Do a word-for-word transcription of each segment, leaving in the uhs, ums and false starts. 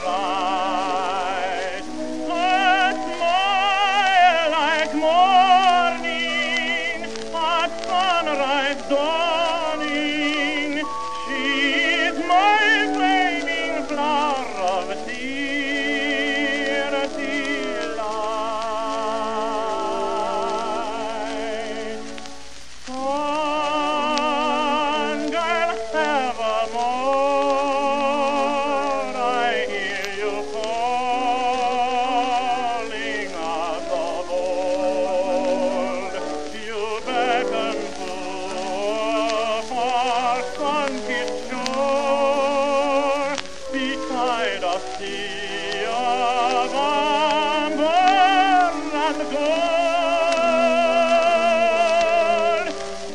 bright. A smile like morning, a sunrise dawning. She's my flaming flower of dear delight. One girl evermore, I hear you calling us of old. You beckon to a far sun-kissed shore, beside a sea of amber and gold.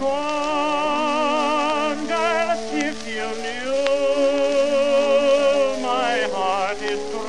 One girl, if you knew, my heart is